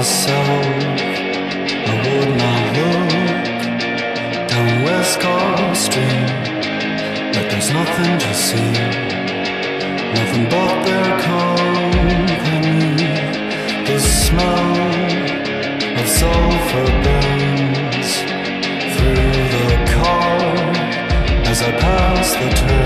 myself, I would not look down West Coast Street, but there's nothing to see, nothing but their company. The smell of sulfur burns through the car as I pass the turn.